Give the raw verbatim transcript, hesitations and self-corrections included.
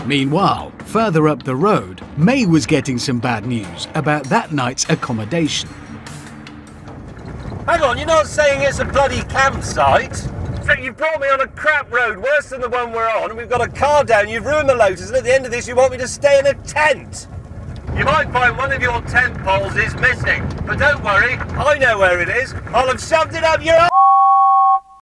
Meanwhile, further up the road, May was getting some bad news about that night's accommodation. Hang on, you're not saying it's a bloody campsite? So you've brought me on a crap road, worse than the one we're on, and we've got a car down, you've ruined the Lotus, and at the end of this you want me to stay in a tent? You might find one of your tent poles is missing, but don't worry, I know where it is. I'll have shoved it up your ass.